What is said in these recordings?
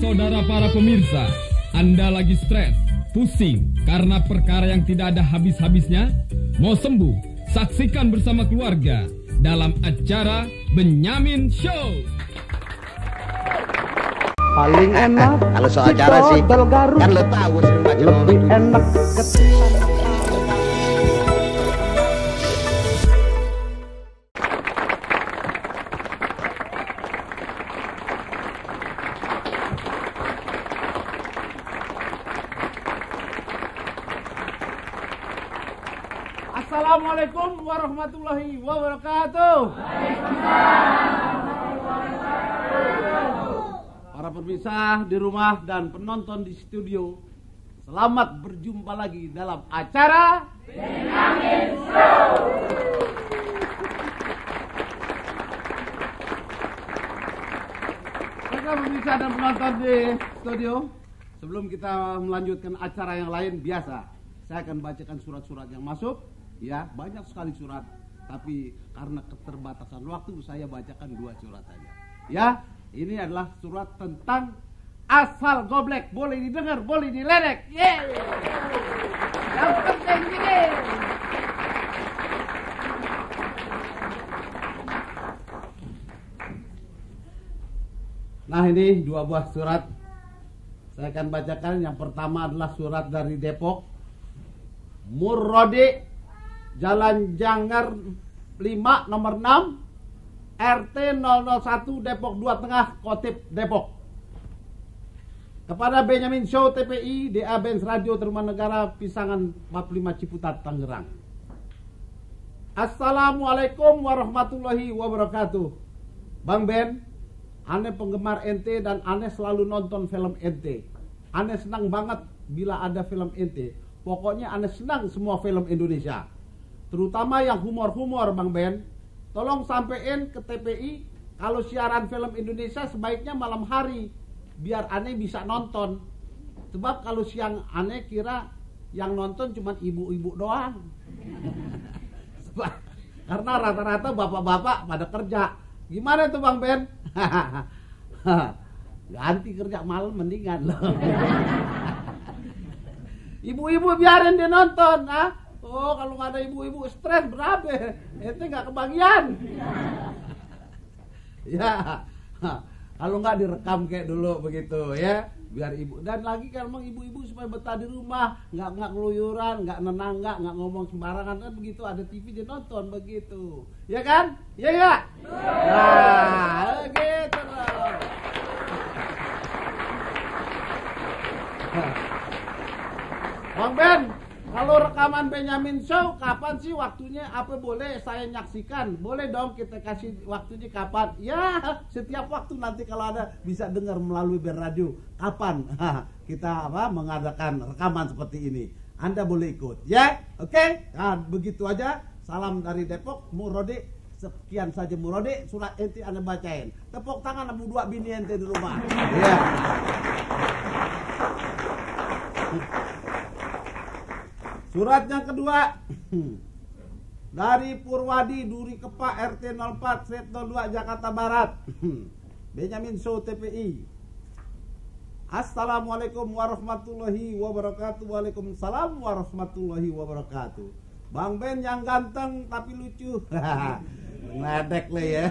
saudara para pemirsa, Anda lagi stres, pusing karena perkara yang tidak ada habis-habisnya? Mau sembuh? Saksikan bersama keluarga dalam acara Benyamin Show. Paling enak kalau soal acara sih kan lo tahu sering baca lebih enak ketimbang. Assalamualaikum warahmatullahi wabarakatuh. Para pemirsa di rumah dan penonton di studio, selamat berjumpa lagi dalam acara Benyamin Show. Para pemirsa dan penonton di studio, sebelum kita melanjutkan acara yang lain, biasa saya akan bacakan surat-surat yang masuk. Ya, banyak sekali surat, tapi karena keterbatasan waktu saya bacakan 2 surat saja. Ya, ini adalah surat tentang asal goblek, boleh didengar, boleh diledek. Yeay. Yang penting gini. Nah, ini 2 buah surat. Saya akan bacakan. Yang pertama adalah surat dari Depok. Murrodi, Jalan Janggar 5 nomor 6, RT 001 Depok 2 Tengah, Kotip Depok. Kepada Benyamin Show TPI, DA Benz Radio Tarumanegara, Pisangan 45 Ciputat, Tangerang. Assalamualaikum warahmatullahi wabarakatuh. Bang Ben, aneh penggemar ente dan aneh selalu nonton film ente. Aneh senang banget bila ada film ente. Pokoknya aneh senang semua film Indonesia, terutama yang humor-humor. Bang Ben, tolong sampein ke TPI kalau siaran film Indonesia sebaiknya malam hari, biar aneh bisa nonton. Sebab kalau siang aneh kira yang nonton cuma ibu-ibu doang. Karena rata-rata bapak-bapak pada kerja. Gimana tuh Bang Ben? Ganti kerja malam mendingan loh. Ibu-ibu biarin dia nonton, ah. Oh, kalau nggak ada ibu-ibu stres berapa? Ente nggak kebagian. Ya, kalau nggak direkam kayak dulu begitu ya, biar ibu. Dan lagi kan emang ibu-ibu supaya betah di rumah, nggak keluyuran, nggak nenangga, nggak ngomong sembarangan kan begitu. Ada TV dia nonton begitu, ya kan? Ya ya. Nah, gitu loh. Bang Ben, kalau rekaman Benyamin Show kapan sih waktunya? Apa boleh saya nyaksikan? Boleh dong kita kasih waktunya kapan? Ya, setiap waktu nanti kalau ada bisa dengar melalui radio. Kapan kita mengadakan rekaman seperti ini? Anda boleh ikut, ya? Oke? Nah, begitu aja. Salam dari Depok, Murodi. Sekian saja Murodi, surat ente Anda bacain. Tepuk tangan sama 2 bini ente di rumah. Ya. Surat yang kedua dari Purwadi Duri Kepa RT 04 Set 02 Jakarta Barat. Benyamin Show TPI. Assalamualaikum warahmatullahi wabarakatuh. Waalaikumsalam warahmatullahi wabarakatuh. Bang Ben yang ganteng tapi lucu. Ngeledek lo ya.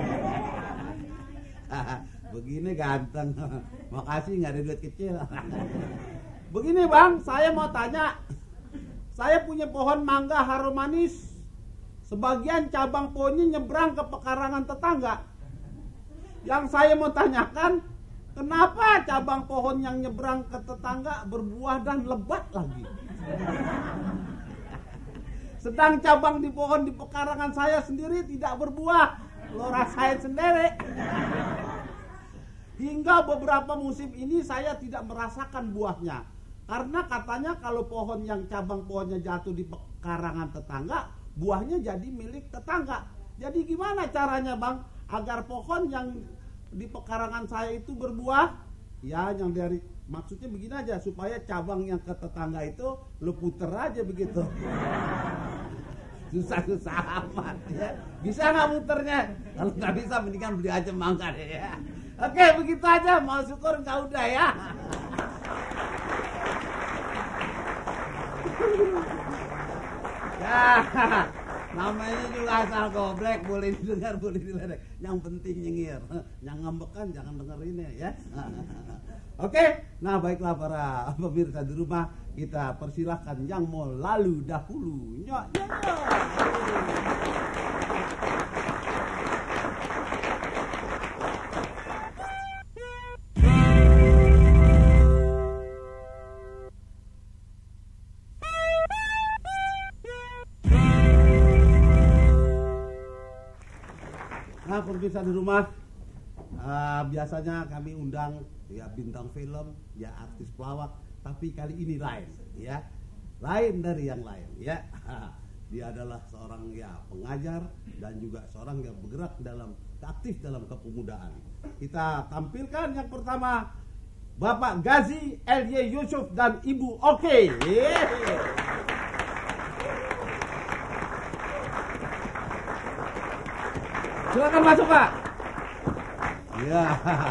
Begini ganteng. Makasih nggak ada duit kecil. Begini Bang, saya mau tanya. Saya punya pohon mangga harum manis. Sebagian cabang pohonnya nyebrang ke pekarangan tetangga. Yang saya mau tanyakan, kenapa cabang pohon yang nyebrang ke tetangga berbuah dan lebat lagi? Sedang cabang di pohon di pekarangan saya sendiri tidak berbuah. Lo rasain sendiri. Hingga beberapa musim ini saya tidak merasakan buahnya. Karena katanya kalau pohon yang cabang pohonnya jatuh di pekarangan tetangga, buahnya jadi milik tetangga. Jadi gimana caranya Bang agar pohon yang di pekarangan saya itu berbuah? Ya, yang dari maksudnya begini aja, supaya cabang yang ke tetangga itu lu puter aja begitu. Susah-susah amat ya. Bisa nggak muternya? Kalau nggak bisa mendingan beli aja mangga deh ya. Oke, begitu aja. Mau syukur nggak udah ya. Ya, namanya juga asal goblek, boleh didengar, boleh diledek. Yang penting nyengir. Yang ngambek jangan dengerin ya. Oke, nah baiklah para pemirsa di rumah, kita persilahkan yang mau lalu dahulu. Nyok, nyok. Nah, pemirsa di rumah, biasanya kami undang ya bintang film, ya artis pelawak, tapi kali ini lain, ya, lain dari yang lain, ya. Dia adalah seorang ya pengajar dan juga seorang yang bergerak aktif dalam kepemudaan. Kita tampilkan yang pertama, Bapak Gazi L.Y. Yusuf dan Ibu Oke. Silakan masuk, Pak. Ya.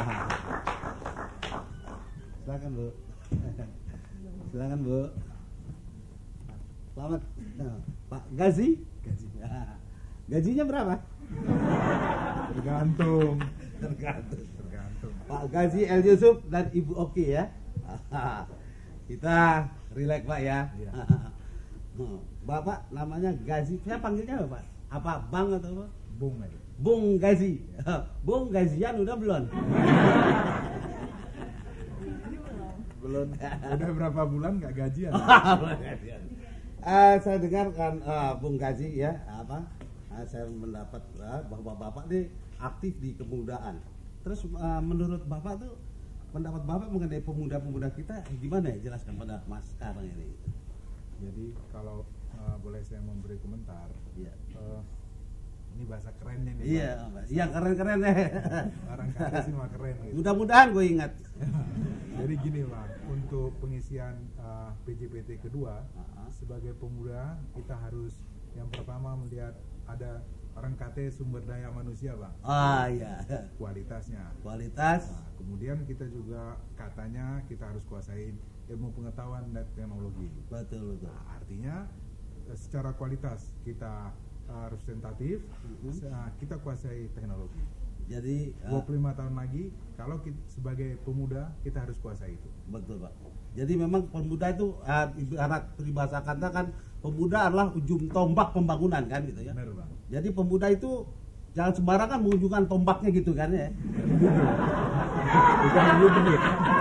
Silakan, Bu. Silakan, Bu. Selamat. Pak Gazi. Gajinya berapa? Tergantung. Pak Gazi L. Yusuf dan Ibu Oke ya. Kita relax, Pak ya. Iya. Bapak namanya Gazi. Saya panggilnya apa, Pak? Apa Bang atau apa? Bung aja. Bung Gazi. Bung Gazian udah belum? Belum. Udah berapa bulan nggak gajian? Saya dengarkan Bung Gazi ya, saya mendapat bahwa Bapak ini aktif di kepemudaan. Terus menurut Bapak tuh, pendapat Bapak mengenai pemuda-pemuda kita gimana ya? Jelaskan pada Mas sekarang ini. Jadi kalau boleh saya memberi komentar, Iya. Ini bahasa kerennya nih. Iya, yang keren-keren ya. Orang kata sih mah keren gitu. Mudah-mudahan gue ingat. Jadi gini Bang, untuk pengisian PJPT kedua, sebagai pemuda kita harus yang pertama melihat ada orang kata sumber daya manusia Bang. Iya. Kualitasnya. Kualitas. Nah, kemudian kita juga katanya kita harus kuasain ilmu pengetahuan dan teknologi. Betul. Nah, artinya secara kualitas kita representatif, kita kuasai teknologi. Jadi 25 tahun lagi kalau kita, sebagai pemuda kita harus kuasai itu. betul, Pak. Jadi memang pemuda itu ibarat peribahasa kata kan, pemuda adalah ujung tombak pembangunan kan gitu ya. Benar Bang. Jadi pemuda itu jangan sembarangan menunjukkan tombaknya gitu kan ya. Bukan begitu.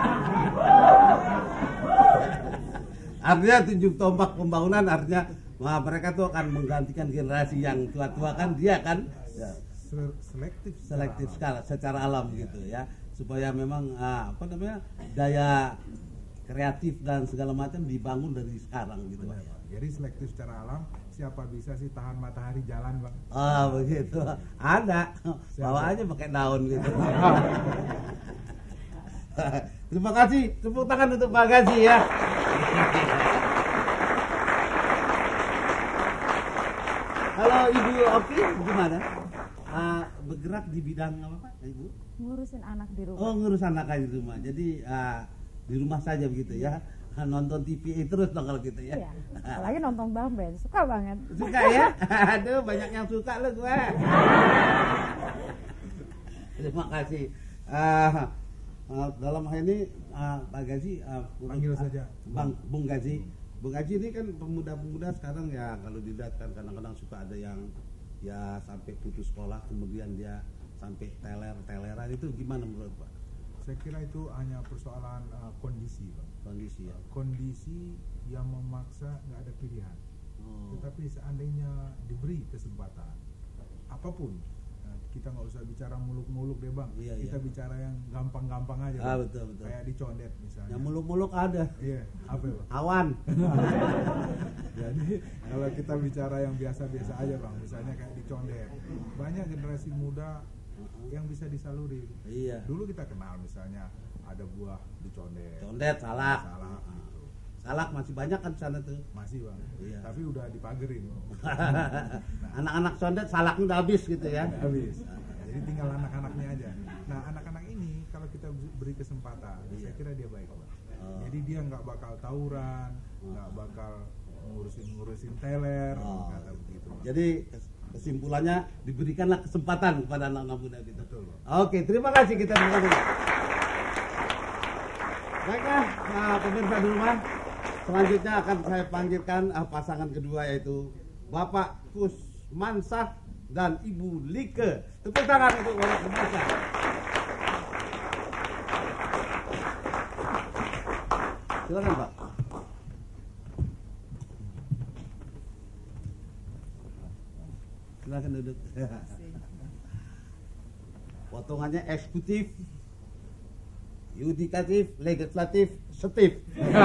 Artinya tunjuk tombak pembangunan, artinya mereka tuh akan menggantikan generasi yang tua-tua kan, dia kan ya, selektif skala secara alam gitu ya, supaya memang daya kreatif dan segala macam dibangun dari sekarang gitu. Benar, Bang. Jadi selektif secara alam, siapa bisa sih tahan matahari jalan Bang? Begitu. Ada. Bawa aja pakai daun gitu. Terima kasih. Tepuk tangan untuk Pak Gazi ya. Halo Ibu Oki, gimana? Bergerak di bidang apa Pak, Ibu? Ngurusin anak di rumah. Oh, ngurus anak di rumah. Jadi di rumah saja begitu ya. Nonton TV terus dong kalau gitu ya. Iya. Apalagi nonton Bang Ben, suka banget. Suka ya? Aduh, banyak yang suka lo gue. Terima kasih. Dalam hal ini Pak Gazi, Panggil saja Bung Gazi. Bung Gazi ini kan pemuda-pemuda sekarang ya, kalau dilihat kan kadang-kadang suka ada yang ya sampai putus sekolah, kemudian dia sampai teleran itu gimana menurut Pak? Saya kira itu hanya persoalan kondisi Bang. Kondisi ya. Kondisi yang memaksa nggak ada pilihan. Tetapi seandainya diberi kesempatan apapun, kita nggak usah bicara muluk-muluk deh Bang. Iya, kita iya. bicara yang gampang-gampang aja Bang. Betul. Kayak dicondet misalnya. Yang muluk-muluk ada. Iya, apa ya, Bang? Awan. Jadi kalau kita bicara yang biasa-biasa aja Bang, misalnya kayak dicondet, banyak generasi muda yang bisa disaluri. Iya. Dulu kita kenal misalnya ada buah dicondet. Condet, salak. Salak gitu. Salak masih banyak kan di sana tuh. Masih Bang. Iya. Tapi udah dipagerin. Anak-anak condet salaknya udah habis gitu ya. Habis. Jadi tinggal anak-anaknya aja. Nah, anak-anak ini kita beri kesempatan, saya kira dia baik, Pak. Oh. Jadi dia nggak bakal tawuran, nggak bakal ngurusin teler, kata begitu, Pak. Jadi kesimpulannya diberikanlah kesempatan kepada anak-anak muda kita. Betul, Pak. Oke, terima kasih kita terima kasih. Baiklah, pemirsa di rumah, selanjutnya akan saya panggilkan pasangan kedua yaitu Bapak Kusmansah dan Ibu Like. Tepuk tangan untuk Bapak Kusmansah. Silakan, Pak. Silakan duduk. Potongannya eksekutif, yudikatif, legislatif, setif.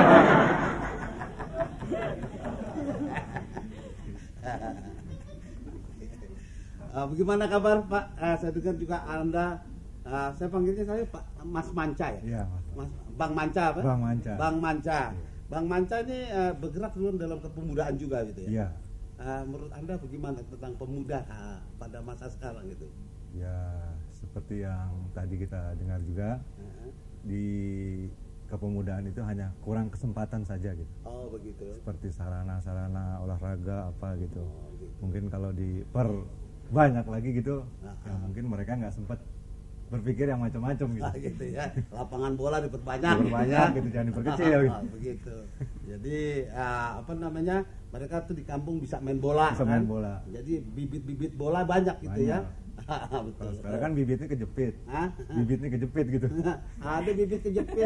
Bagaimana kabar Pak? Saya dengar juga Anda, saya panggilnya Pak Mas Manca ya? Iya, Mas, Bang Manca apa? Bang Manca. Bang Manca. Iya. Bang Manca ini bergerak dalam kepemudaan juga gitu ya? Iya. Menurut Anda bagaimana tentang pemuda pada masa sekarang gitu? Ya, seperti yang tadi kita dengar juga, di kepemudaan itu hanya kurang kesempatan saja gitu. Oh begitu. Seperti sarana-sarana olahraga apa gitu. Oh, gitu. Mungkin kalau banyak lagi gitu, ya mungkin mereka nggak sempat berpikir yang macam-macam gitu. Gitu ya. Lapangan bola diperbanyak. Diperbanyak gitu, jangan diperkecil gitu. Begitu. Jadi mereka tuh di kampung bisa main bola. Bisa main bola. Jadi bibit-bibit bola banyak gitu ya. Kalau Betul. sekarang kan bibitnya kejepit. Hah? Bibitnya kejepit gitu. Ada bibit kejepit.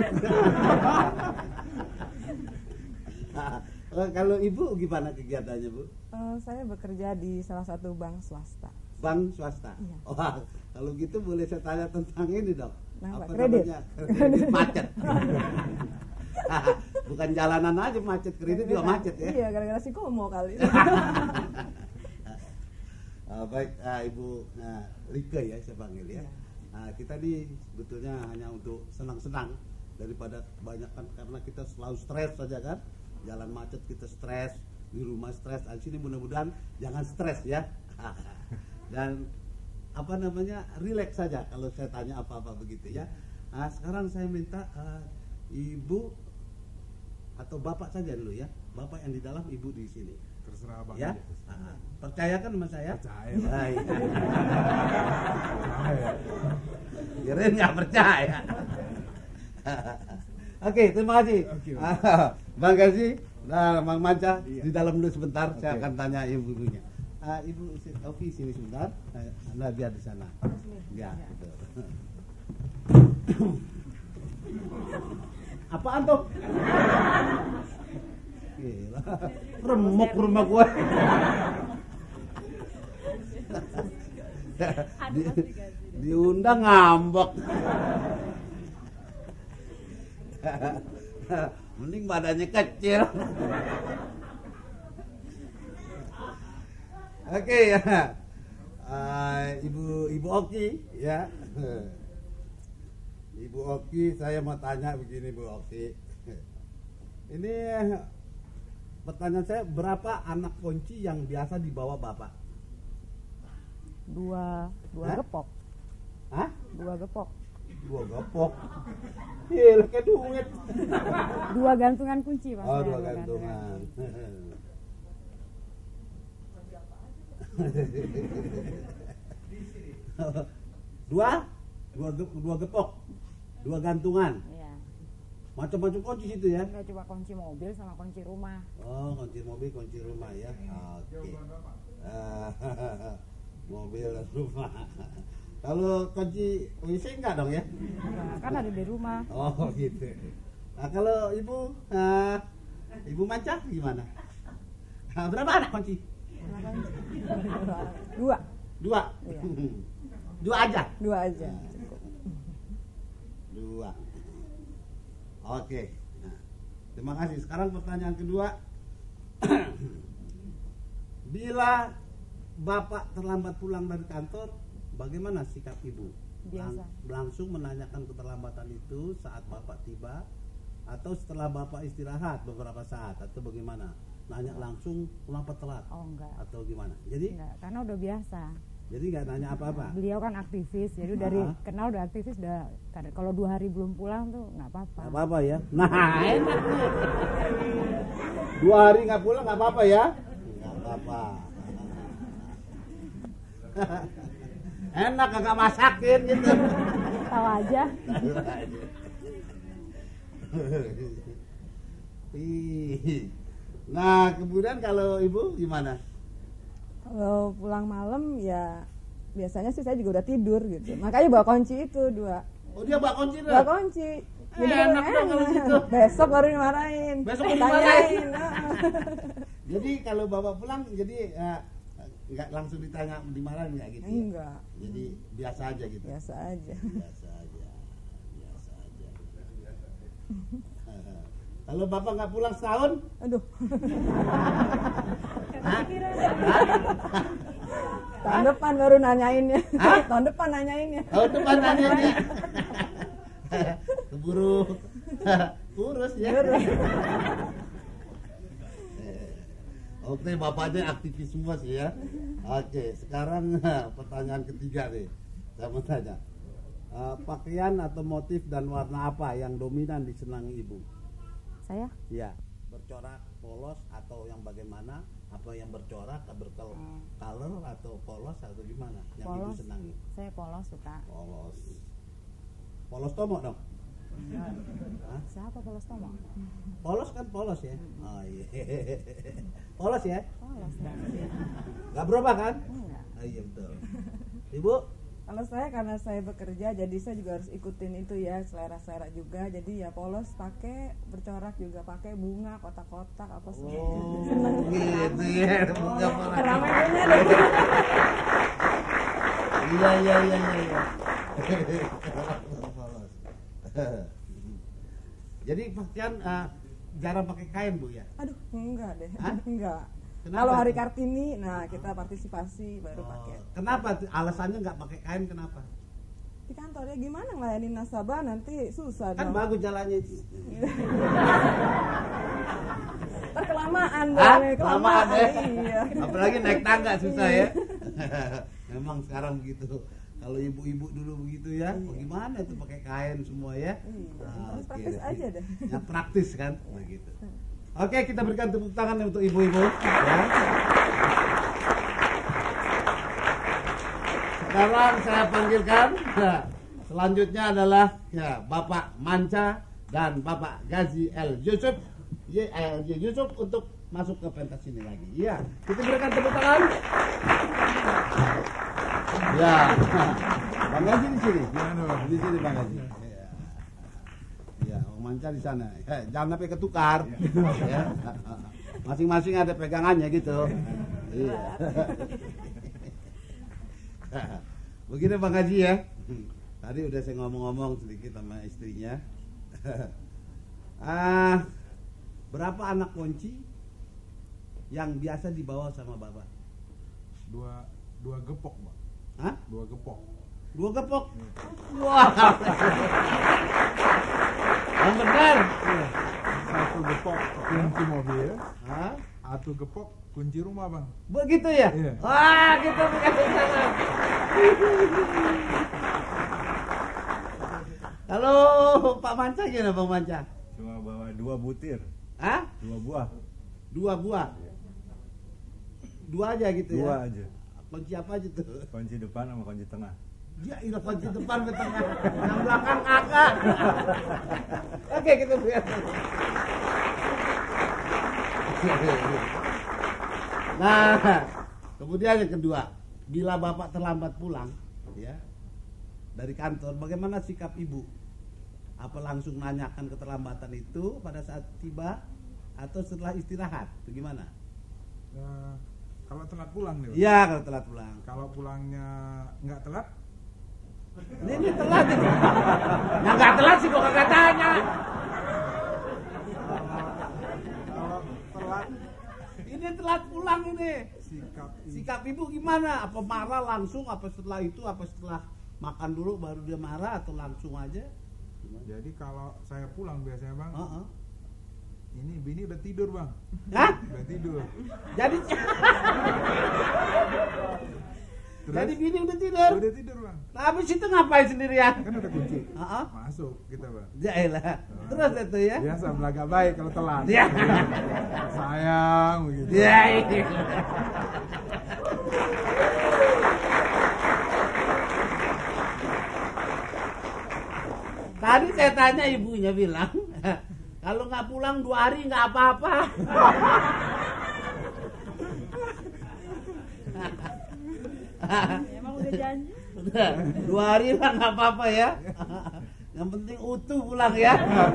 Kalau Ibu gimana kegiatannya, Bu? Saya bekerja di salah satu bank swasta. Bank swasta. Iya. Wah, kalau gitu boleh saya tanya tentang ini dong. Nah, Apa Pak, kredit. namanya? Kredit macet. Bukan jalanan aja macet, kredit juga macet ya. Iya, gara-gara si Komo kali. Baik, Ibu Like ya saya panggil ya. Kita nih sebetulnya hanya untuk senang-senang daripada kebanyakan, karena kita selalu stres saja kan. Jalan macet kita stres, di rumah stres. Di sini mudah-mudahan jangan stres ya. Dan relax saja kalau saya tanya apa-apa begitu ya. Sekarang saya minta Ibu atau Bapak saja dulu ya. Bapak yang di dalam, Ibu di sini. Terserah Abang Ya, aja. percaya kan sama saya? Percaya. Baik. Percaya. Kirain nggak percaya. Oke, terima kasih. Oke. Bang Gazi, Bang Manca Iya. di dalam dulu sebentar. Saya Oke. akan tanya ibunya. Ibu Oki sini sebentar. Anda biar di sana. Ya, betul. Apaan tuh? Gila, remuk rumah gue. Diundang ngambek. Mending badannya kecil. Oke ya. Ibu Oki ya. Ibu Oki, saya mau tanya begini Bu Oki. Ini pertanyaan saya, berapa anak kunci yang biasa dibawa Bapak? Dua Hah? gepok. Hah? 2 gepok. 2 gepok. Iya, kayak duit. 2 gantungan kunci Mas. Oh, ya, 2 gantungan. Dua gepok, 2 gantungan. Iya. Macam-macam kunci situ ya. Enggak cuma kunci mobil sama kunci rumah. Oh, kunci mobil, kunci rumah ya. Oke. Mobil dan rumah. Kalau kunci WC enggak dong ya? Enggak, kan ada di rumah. Oh gitu. Nah kalau Ibu, Ibu Manca gimana? Berapa anak kunci? Anak kunci. 2. 2. Iya. 2 aja. 2 aja. 2. Oke. Nah, terima kasih. Sekarang pertanyaan kedua. Bila Bapak terlambat pulang dari kantor, bagaimana sikap Ibu? Biasa. Langsung menanyakan keterlambatan itu saat Bapak tiba, atau setelah Bapak istirahat beberapa saat, atau bagaimana? Nanya langsung kenapa telat? Oh enggak. Atau gimana? Jadi Enggak, karena udah biasa. Jadi nggak nanya apa-apa. Beliau kan aktivis, jadi dari kenal udah aktivis, udah kalau 2 hari belum pulang tuh nggak apa-apa. Nggak apa-apa ya. Nah, enak nih. 2 hari nggak pulang nggak apa-apa ya? Nggak apa-apa. Enak kagak masakin gitu. Tahu aja. Nah, kemudian kalau ibu gimana? Kalau pulang malam ya biasanya sih saya juga udah tidur gitu. Makanya bawa kunci itu 2. Oh, dia bawa kunci dah? Bawa kunci. Jadi Enak dong kalau gitu. Besok baru dimarahin. Besok baru Ditanyain. Jadi kalau bawa pulang jadi nggak langsung ditanya dimarahin nggak gitu? Ya? Enggak. Jadi biasa aja gitu. Biasa aja. Biasa aja. Biasa aja. Kalau bapak nggak pulang setahun? Aduh. Hah? Tahun depan baru nanyainnya. Tahun depan nanyainnya. Tahun depan nanyainnya. Keburu kurus ya. Oke, bapaknya aktivis semua sih ya. Oke, sekarang pertanyaan ketiga nih. Saya mau tanya, pakaian atau motif dan warna apa yang dominan disenangi ibu? Saya? Ya, bercorak, polos atau yang bagaimana? Apa yang bercorak, bercolor atau polos atau gimana? Yang ibu Polos. senangi? Saya polos suka. Polos. Polos tomo dong? Hah? Siapa polos Tomo? Polos kan polos ya? Oh iya. Polos ya? Polos dong. Gak berubah kan? Enggak. Oh, iya betul. Ibu? Kalau saya karena saya bekerja jadi saya juga harus ikutin itu ya, selera-selera juga. Jadi ya polos pakai, bercorak juga pakai, bunga, kotak-kotak apa sih. Oh, Seneng. gitu ya. Bunga Ramainya deh. Iya. Jadi pakaian jarang pakai kain bu ya? Aduh, enggak deh. Hah? Enggak. Kenapa? Kalau hari Kartini, nah kita partisipasi baru pakai. Kenapa? Alasannya nggak pakai kain kenapa? Di kantornya gimana ngelayanin nasabah nanti susah Kan dong. bagus jalannya. Ntar kelamaan Hah? dong, Kelamaan ya? Iya. Apalagi naik tangga susah ya. Memang sekarang begitu. Kalau ibu-ibu dulu begitu ya, gimana tuh pakai kain semua ya? Harus praktis aja deh. Ya praktis kan, begitu. Oke, kita berikan tepuk tangan untuk ibu-ibu. Ya. Sekarang saya panggilkan, ya, selanjutnya adalah ya Bapak Manca dan Bapak Gazi L. Yusuf, Yusuf untuk masuk ke pentas ini lagi. Ya, kita berikan tepuk tangan. Ya, Bang Gazi di sini. Di sini Bang Gazi. Ya, Bang Manca di sana. Jangan sampai ketukar. Ya. Masing-masing ada pegangannya gitu. Iya. Begini Bang Gazi ya. Tadi udah saya ngomong-ngomong sedikit sama istrinya. Berapa anak kunci yang biasa dibawa sama Bapak? Dua gepok, Pak. Hah? 2 gepok. 2 gepok? Wah. Yang benar. 1 gepok kunci mobil, Hah? 1 gepok kunci rumah, Bang. Begitu ya? Iya. Wah, gitu bukan. Halo, Pak Manca gimana Bang Manca? Cuma bawa 2 butir. Hah? 2 buah. 2 buah? 2 aja gitu ya? 2 aja. Kunci apa aja tuh? Kunci depan sama kunci tengah. Ya, ini kunci depan ke tengah. Yang belakang kakak. Oke, kita lihat. Nah, kemudian yang kedua, bila Bapak terlambat pulang, ya, dari kantor, bagaimana sikap Ibu? Apa langsung nanyakan keterlambatan itu pada saat tiba atau setelah istirahat? Bagaimana? Kalau telat pulang nih, Bang. Iya, kalau telat pulang. Kalau pulangnya nggak telat, Ini telat ini. Yang nggak telat sih kok kagak tanya. kalau telat Ini telat pulang ini. sikap Sikap ibu gimana? Apa marah langsung? Apa setelah itu? Apa setelah makan dulu baru dia marah? Atau langsung aja? Jadi kalau saya pulang biasanya, Bang, Heeh. ini bini udah tidur, Bang. Hah? Udah tidur. Jadi Jadi bini udah tidur. Udah tidur bang. Tapi situ ngapain sendirian? Kan ada kunci. Heeh. Masuk kita bang. Yaelah. Terus itu ya. Biasa belaga baik kalau telat. Ya. Sayang begitu. Ya. Tadi saya tanya ibunya bilang, kalau nggak pulang 2 hari nggak apa-apa. Emang udah janji. Udah, 2 hari lah nggak apa-apa ya. Yang penting utuh pulang ya.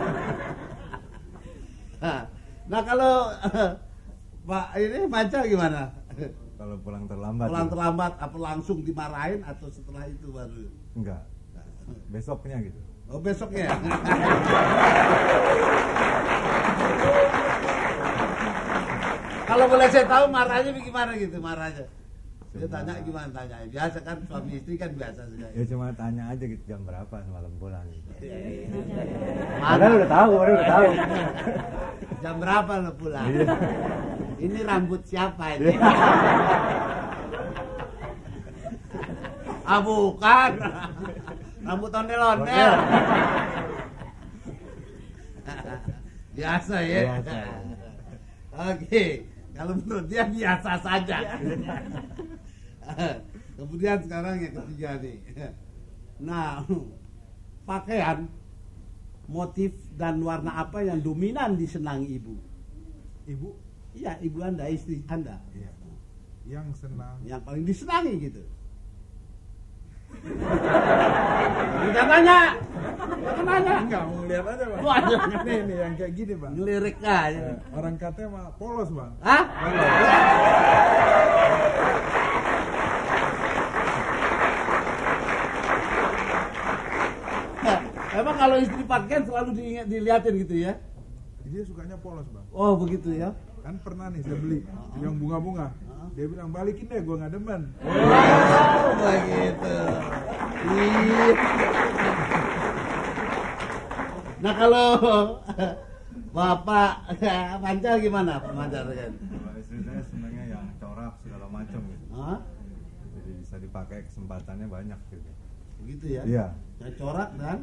Nah kalau Pak ini Manca gimana? Kalau pulang terlambat. Pulang gitu. terlambat apa langsung dimarahin atau setelah itu baru? Enggak. Besoknya gitu. Oh besoknya. Kalau boleh saya tahu marahnya bagaimana gitu marahnya? Dia tanya gimana tanya? Biasa kan suami istri kan biasa saja. Ya cuma tanya aja gitu jam berapa semalam pulang gitu. Padahal udah tahu. Jam berapa lo pulang? Iya. Ini rambut siapa ini? Ah bukan. Rambut ondel-ondel. Biasa ya. Biasa. Oke, kalau menurut dia biasa saja. Kemudian sekarang yang ketiga nih. Nah, pakaian, motif dan warna apa yang dominan disenangi ibu? Ibu? Iya, ibu Anda, istri Anda. Iya. Yang senang. Yang paling disenangi gitu. Udah nanya. Enggak, mau lihat aja bang. Waduh. Ini yang kayak gini bang. Ngelirik aja. Orang katanya mah polos bang. Hah? Emang kalau istri pakaian selalu dilihatin gitu ya? Dia sukanya polos bang. Oh begitu ya? Kan pernah nih saya beli yang bunga-bunga. Dia bilang balikin deh, gue nggak demen. Oh begitu. Nah kalau Bapak Manca gimana Pak Manca? Kalau istri saya senangnya yang corak segala macam gitu. Hah? Jadi bisa dipakai kesempatannya banyak gitu. Begitu ya? Iya. Yang corak dan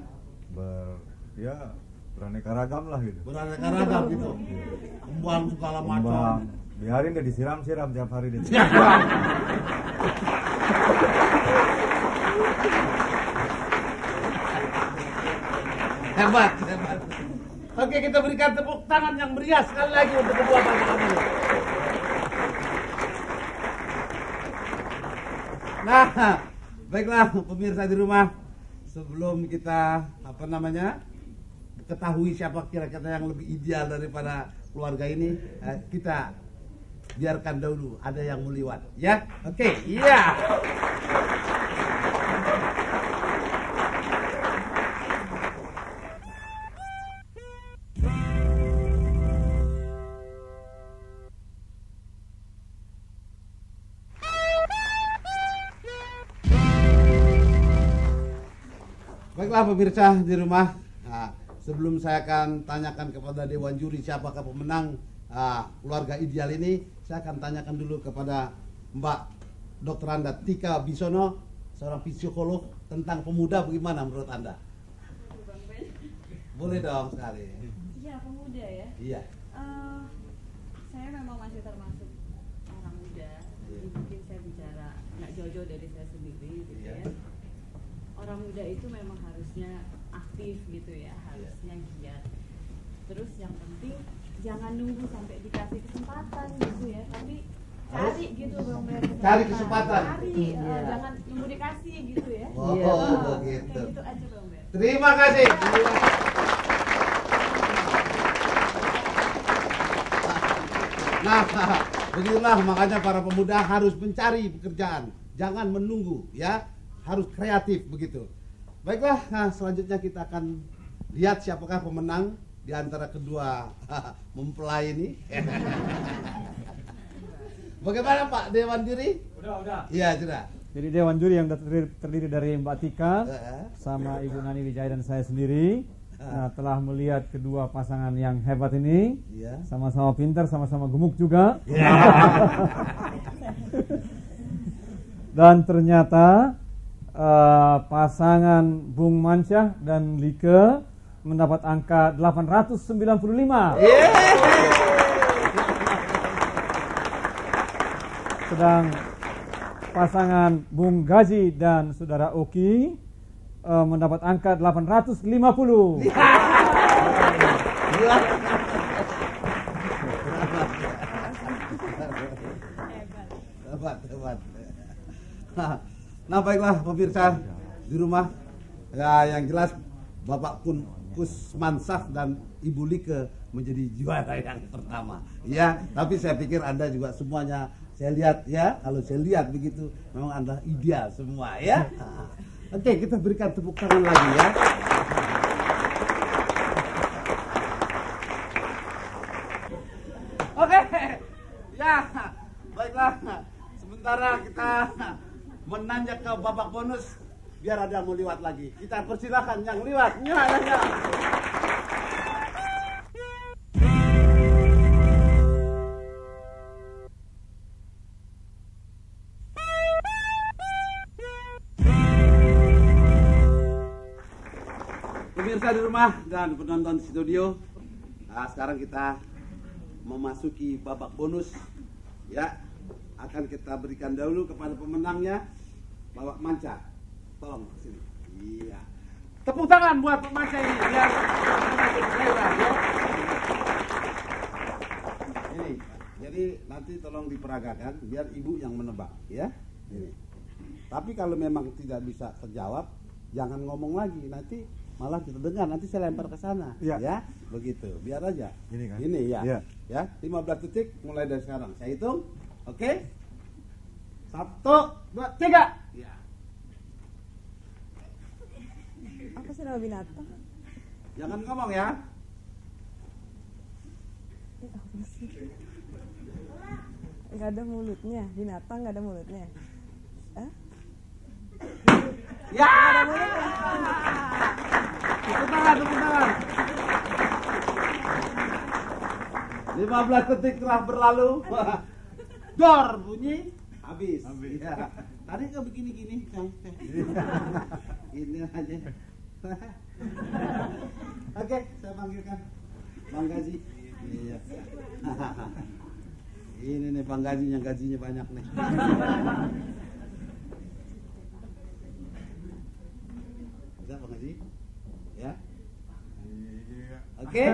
Beraneka ragam lah gitu. beraneka ragam gitu. Kembang segala macam. Kembang. Biarin deh disiram-siram tiap hari deh. Hebat. Oke, kita berikan tepuk tangan yang meriah sekali lagi untuk kedua pasangan ini. Nah, baiklah pemirsa di rumah, sebelum kita ketahui siapa kira-kira yang lebih ideal daripada keluarga ini, kita biarkan dahulu ada yang mau liwat, ya? Oke, iya. Baiklah pemirsa di rumah, sebelum saya akan tanyakan kepada Dewan Juri siapakah pemenang keluarga ideal ini, saya akan tanyakan dulu kepada Mbak Dr. Anda Tika Bisono, seorang psikolog, tentang pemuda bagaimana menurut Anda? Boleh dong sekali. Iya, pemuda ya. Iya. Saya memang masih termasuk orang muda. Jadi mungkin saya bicara nggak jauh-jauh dari saya sendiri gitu ya. Orang muda itu memang harusnya aktif gitu ya, harusnya giat. Terus yang penting jangan nunggu sampai dikasih kesempatan gitu ya, tapi cari gitu Bang Ber. Cari kesempatan. Cari, jangan nunggu dikasih gitu ya. Oh, begitu. Kayak gitu aja Bang Ber. Terima kasih. Nah, begitulah makanya para pemuda harus mencari pekerjaan, jangan menunggu ya. Harus kreatif begitu. Baiklah, nah selanjutnya kita akan lihat siapakah pemenang di antara kedua mempelai ini. Bagaimana Pak Dewan Juri? Udah. Iya, sudah. Jadi Dewan Juri yang terdiri dari Mbak Tika sama Ibu Nani Wijaya dan saya sendiri. Nah, telah melihat kedua pasangan yang hebat ini, sama-sama pintar, sama-sama gemuk juga. Dan ternyata pasangan Bung Mansyah dan Like mendapat angka 895. Sedang pasangan Bung Gazi dan Saudara Oki mendapat angka 850. Hebat. Nah baiklah pemirsa di rumah, ya yang jelas Bapak Kusmansah dan Ibu Like menjadi juara yang pertama. Ya, tapi saya pikir Anda juga semuanya, saya lihat ya, kalau saya lihat begitu memang Anda ideal semua ya. Oke, kita berikan tepuk tangan lagi ya. Oke, ya baiklah. Sementara kita menanjak ke babak bonus, biar ada yang mau liwat lagi. Kita persilakan yang liwat. Ya. Pemirsa di rumah dan penonton studio, sekarang kita memasuki babak bonus. Ya, akan kita berikan dahulu kepada pemenangnya, Bapak Manca. Tolong sini. Iya. Tepuk tangan buat Pak Manca ini biar ya. Ini. Jadi nanti tolong diperagakan biar Ibu yang menebak ya. Ini. Tapi kalau memang tidak bisa terjawab, jangan ngomong lagi, nanti malah kita dengar, nanti saya lempar ke sana ya. Begitu. Biar aja. Ini kan. Ini ya. Ya, 15 detik mulai dari sekarang. Saya hitung. Oke. 1, 2, 3. Ya. Apa sih nama binatang? Jangan ngomong ya. Gak ada mulutnya, binatang gak ada mulutnya. Ya. Gak ada mulutnya. Tepuk tangan. 15 detik telah berlalu. Dor bunyi. Habis. Ya. Tadi nggak begini-gini. Ini aja. Oke, saya panggilkan Bang Gazi. Iya. Ini nih Bang Gazi yang gajinya banyak nih. Bisa Bang Gazi? Ya. Oke.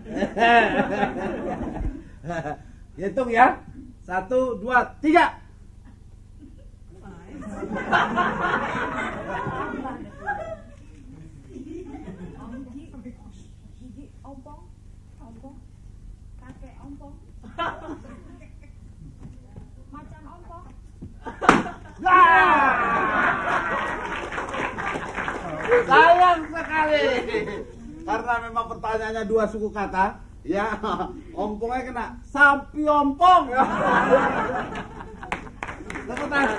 Hitung ya. 1, 2, 3. Gigi ompong, kakek ompong, macan ompong. Sayang sekali. Karena memang pertanyaannya 2 suku kata, ya ompongnya kena sapi ompong. Tepuk tangan.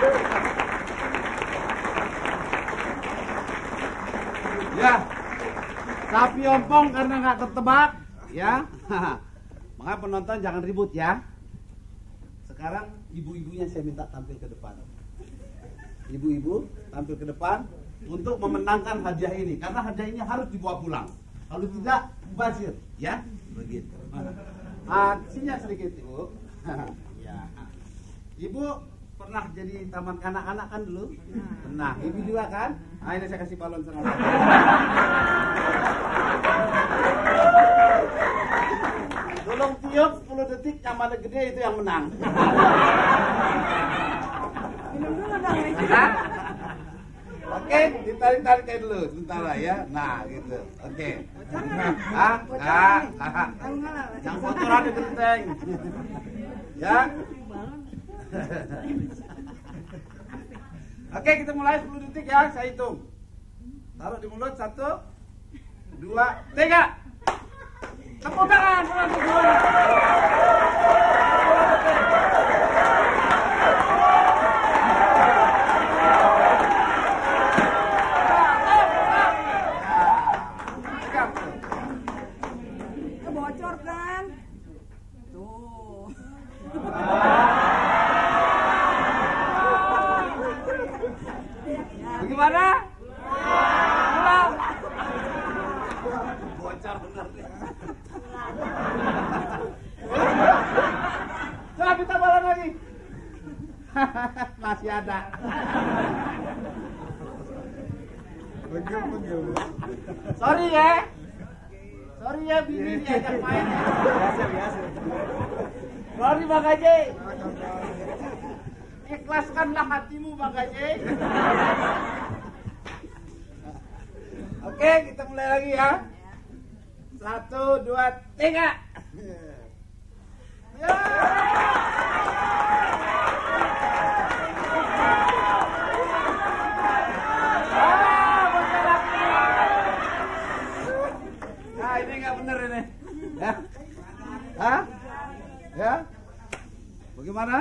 Ya, sapi ompong karena nggak ketebak, ya. Makanya penonton jangan ribut ya. Sekarang ibu-ibunya saya minta tampil ke depan. Ibu-ibu tampil ke depan untuk memenangkan hadiah ini, karena hadiah ini harus dibawa pulang. Kalau tidak, mubazir, ya. Begitu. Sini sedikit Ibu. Ya. Ibu pernah jadi taman kanak-kanak kan dulu? Pernah. Ibu juga kan? Ini saya kasih balon setengah. Tolong tiup 10 detik, yang mana gede itu yang menang. Minum dulu dong. Oke, ditarik-tarik kayak dulu sebentar lah ya. Nah, gitu. Oke. Yang kotoran di genteng. Ya. Oke, kita mulai 10 detik ya, saya hitung. Taruh di mulut 1, 2, 3. Tepuk tangan penonton semua. Bocor kan? Tuh. Masih ada. Sorry ya bini diajak main. Biasa. Sorry Bang Haji. Ikhlaskanlah hatimu Bang Haji. Oke, kita mulai lagi ya. 1, 2, 3. Ya. Nah, ini nggak bener ini. Ya. Hah? Ya. Bagaimana?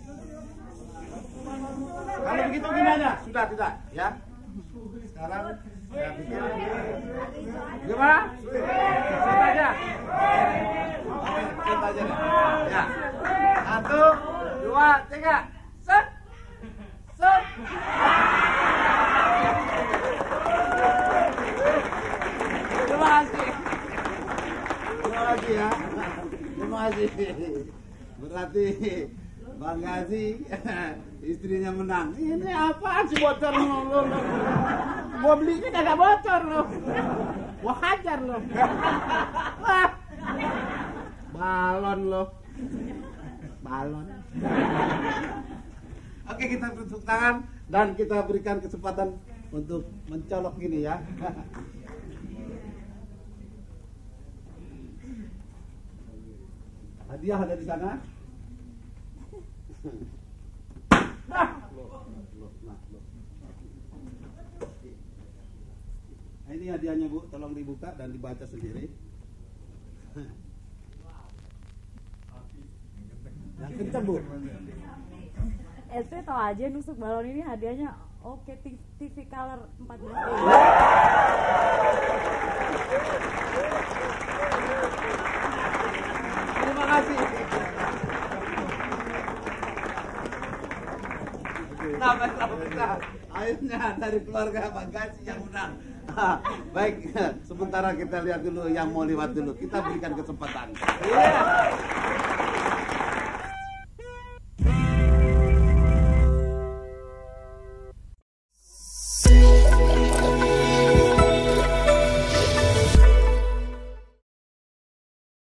Kalau begitu gini aja, sudah tidak, ya. Sekarang saya pikir. Gimana? Set aja. Oke, set aja deh. Ya. 1, 2, 3. Set. Set. Terima kasih. Terima kasih ya. Terima kasih. Berarti Bang Gazi istrinya menang. Ini apaan sih bocor lo? Gua belinya kagak bocor lo. Gua hajar lo. Wah. Balon lo. Balon. Oke, kita tepuk tangan dan kita berikan kesempatan untuk mencolok gini ya. Hadiah ada di sana. Nah, ini hadiahnya Bu, tolong dibuka dan dibaca sendiri. Yang kencang Bu. ST tau aja nusuk balon ini hadiahnya oke TV color 14 inch. Terima kasih. Nah, baiklah, akhirnya dari keluarga Bang Gazi yang menang. Baik, sementara kita lihat dulu yang mau lewat dulu. Kita berikan kesempatan. Iya.